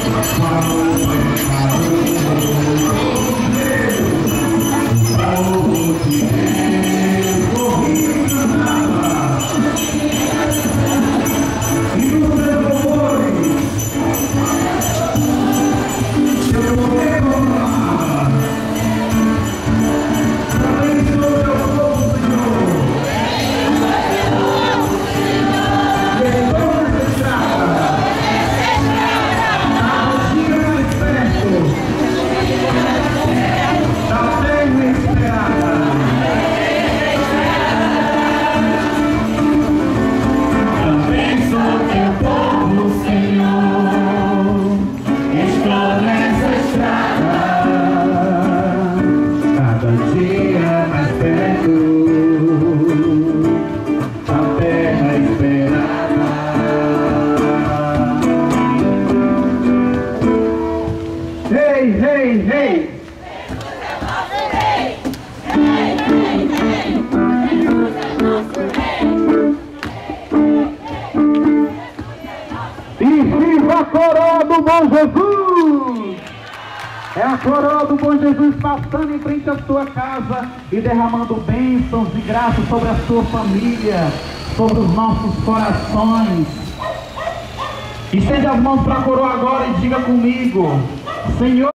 A coroa do Bom Jesus! É a coroa do Bom Jesus passando em frente à sua casa e derramando bênçãos e graças sobre a sua família, sobre os nossos corações. Estende as mãos para a coroa agora e diga comigo: Senhor.